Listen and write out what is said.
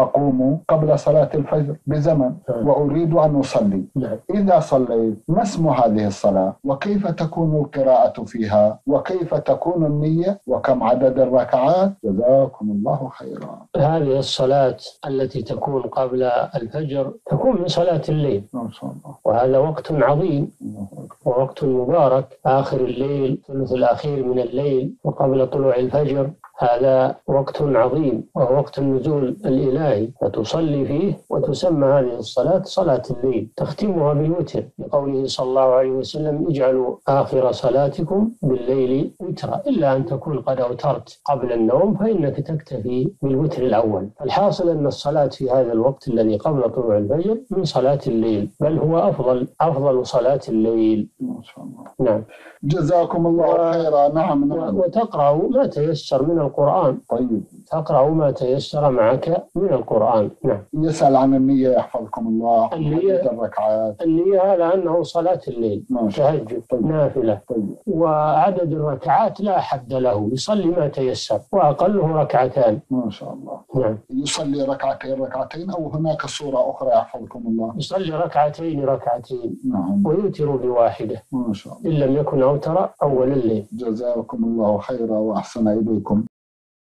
أقوم قبل صلاة الفجر بزمن وأريد أن أصلي. إذا صليت ما اسم هذه الصلاة؟ وكيف تكون القراءة فيها؟ وكيف تكون النية؟ وكم عدد الركعات؟ جزاكم الله خيرا. هذه الصلاة التي تكون قبل الفجر تكون من صلاة الليل، ما شاء الله. وهذا وقت عظيم ووقت مبارك، آخر الليل، الثلث الأخير من الليل وقبل طلوع الفجر، هذا وقت عظيم وهو وقت النزول الإلهي، فتصلي فيه وتسمى هذه الصلاة صلاة الليل، تختمها بالوتر لقوله صلى الله عليه وسلم: اجعلوا آخر صلاتكم بالليل وترا، إلا أن تكون قد أوترت قبل النوم فإنك تكتفي بالوتر الأول. الحاصل أن الصلاة في هذا الوقت الذي قبل طلوع الفجر من صلاة الليل، بل هو أفضل صلاة الليل. ما شاء الله. نعم. جزاكم الله خيرا. نعم. وتقرأ ما تيسر من القرآن. طيب. تقرأ ما تيسر معك من القرآن. نعم. يسأل عن النية يحفظكم الله. النية على أنه صلاة الليل، تهجد. طيب. نافلة. طيب. وعدد الركعات لا حد له، يصلي ما تيسر وأقله ركعتان. ما شاء الله. نعم. يصلي ركعتين أو هناك صورة أخرى يحفظكم الله؟ يصلي ركعتين. نعم. ويوتر بواحدة ما شاء الله، إن لم يكن أوتر أول الليل. جزاكم الله خيرا وأحسن إليكم.